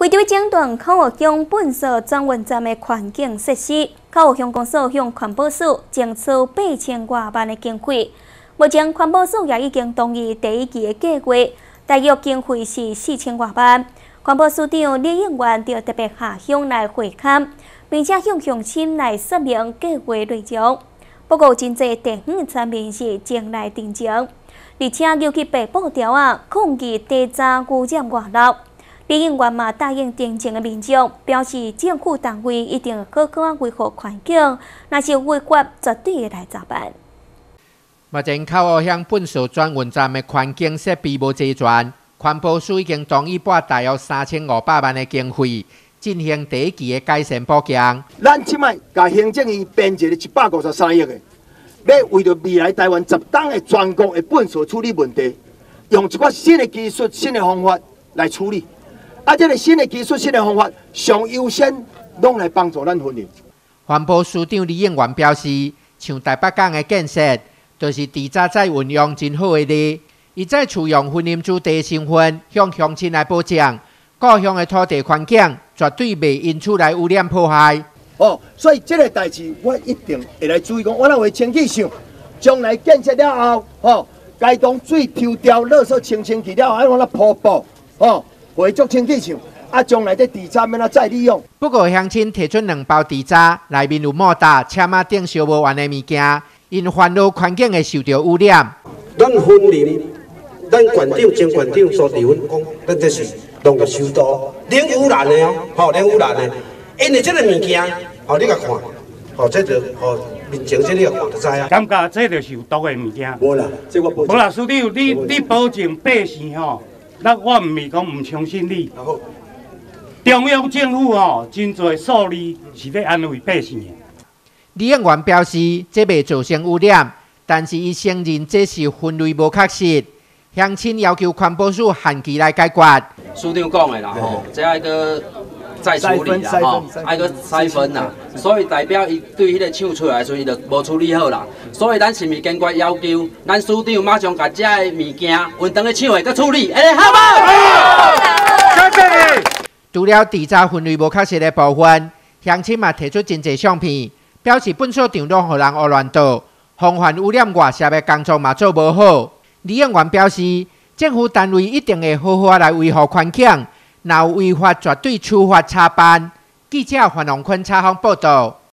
为着整顿口湖乡粪扫转运站的环境设施，口湖乡公所向环保署争取8000多万的经费。目前环保署也已经同意第一期的计划，大约经费是4000多万。环保署长李应元就特别下乡来会勘，并且向乡亲来说明计划内容。不过，真侪地方的产品是前来定情，而且尤其被布条抗议低渣污染外漏。李应元嘛答应定情的民众，表示政府单位一定好好维护环境，若是违法，绝对会来查办。 目前口湖乡粪扫转运站的环境设备无齐全，环保署已经同意拨大约3500万的经费，进行第一期的改善补强。 咱即摆甲行政院编一个153亿的，要为着未来台湾10档的全国的粪扫处理问题，用一寡新的技术、新的方法来处理。这个新的技术、新的方法，上优先拢来帮助咱分林。 环保署长李应元表示，像台北港的建设，就是地渣再运用真好的例。伊再取用分林主地身份，向乡亲来保障故乡的土地环境绝对袂因此来污染破坏。 所以这个代志我一定会来注意讲，我若会清气想，将来建设了后，该当水抽掉、垃圾清去了后，爱往那铺布，回足清气想。将来的地渣免再利用。 不过乡亲提出2包地渣，内面有莫达、车马等烧无完的物件，因烦恼环境会受到污染。 咱分林，咱县长、前县长所提阮讲，咱这是农业修道，零污染的零污染的。因为这个物件，你甲看，这就民情这你甲看就知啊。 感觉这就是有毒的物件。 无啦，这我保证。 无啦，署长，你保证百姓咱我唔是讲唔相信你。中央政府真侪数字是咧安慰百姓的。 李应元表示，这未造成污染，但是伊承认这是分类无确实。乡亲要求环保署限期来解决。 署长讲的啦，这爱个再处理啦，爱个筛分啦，所以代表伊对迄个抢出来的时候，伊就无处理好啦。所以咱是咪坚决要求，咱署长马上把这个物件运动去抢的，佮处理，好无？ 谢谢。除了地渣分类无确实的部分，乡亲嘛提出真侪相片，表示粪扫场拢互人胡乱倒，防范污染外泄的工作嘛做无好。李应元表示，政府单位一定会好好来维护环境，若有违法绝对处罚查办。记者范宏坤采访报道。